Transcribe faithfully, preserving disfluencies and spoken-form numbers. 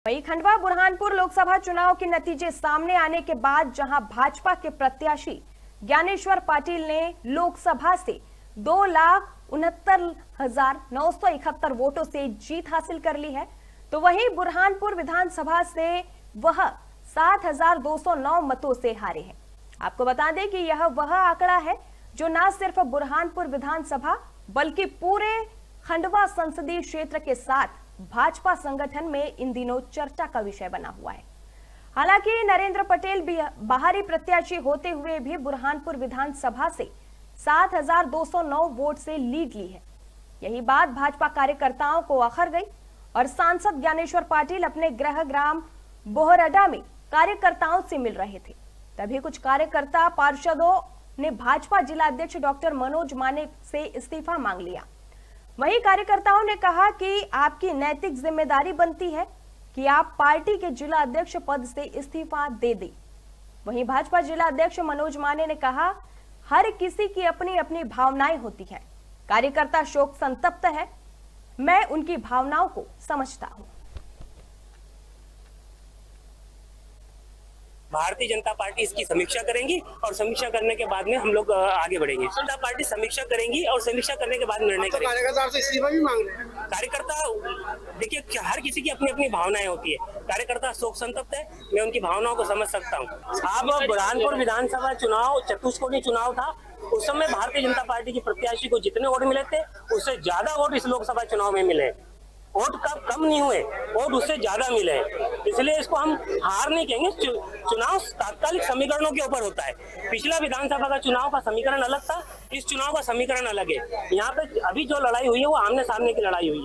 वहीं खंडवा बुरहानपुर लोकसभा चुनाव के नतीजे सामने आने के बाद जहां भाजपा के प्रत्याशी ज्ञानेश्वर पाटिल ने लोकसभा से दो लाख उनहत्तर हजार नौ सौ इकहत्तर वोटों से जीत हासिल कर ली है, तो वहीं बुरहानपुर विधानसभा से वह सात हजार दो सौ नौ मतों से हारे हैं। आपको बता दें कि यह वह आंकड़ा है जो न सिर्फ बुरहानपुर विधानसभा बल्कि पूरे खंडवा संसदीय क्षेत्र के साथ भाजपा संगठन में इन दिनों चर्चा का विषय बना हुआ है। हालांकि नरेंद्र पटेल भी बाहरी प्रत्याशी होते हुए भी बुरहानपुर विधानसभा से सात हजार दो सौ नौ वोट से लीड ली है। यही बात भाजपा कार्यकर्ताओं को अखर गई और सांसद ज्ञानेश्वर पाटिल अपने गृह ग्राम बोहरडा में कार्यकर्ताओं से मिल रहे थे, तभी कुछ कार्यकर्ता पार्षदों ने भाजपा जिला अध्यक्ष डॉक्टर मनोज माने से इस्तीफा मांग लिया। वहीं कार्यकर्ताओं ने कहा कि आपकी नैतिक जिम्मेदारी बनती है कि आप पार्टी के जिला अध्यक्ष पद से इस्तीफा दे दें। वहीं भाजपा जिला अध्यक्ष मनोज माने ने कहा, हर किसी की अपनी अपनी भावनाएं होती हैं, कार्यकर्ता शोक संतप्त है, मैं उनकी भावनाओं को समझता हूं। भारतीय जनता पार्टी इसकी समीक्षा करेंगी और समीक्षा करने के बाद में हम लोग आगे बढ़ेंगे। जनता पार्टी समीक्षा करेंगी और समीक्षा करने के बाद निर्णय करेंगे। कार्यकर्ता से इस्तीफा भी मांग रहे हैं। कार्यकर्ता देखिए, हर किसी की अपनी अपनी भावनाएं होती है। कार्यकर्ता शोक संतप्त है, मैं उनकी भावनाओं को समझ सकता हूँ। अब बुरहानपुर विधानसभा चुनाव चतुष्कोणीय चुनाव था, उस समय भारतीय जनता पार्टी के प्रत्याशी को जितने वोट मिले थे उससे ज्यादा वोट इस लोकसभा चुनाव में मिले। वोट कब कम नहीं हुए, वोट उससे ज्यादा मिले, इसलिए इसको हम हार नहीं कहेंगे। चुनाव तात्कालिक समीकरणों के ऊपर होता है। पिछला विधानसभा का चुनाव का समीकरण अलग था, इस चुनाव का समीकरण अलग है। यहाँ पे अभी जो लड़ाई हुई है वो आमने सामने की लड़ाई हुई है।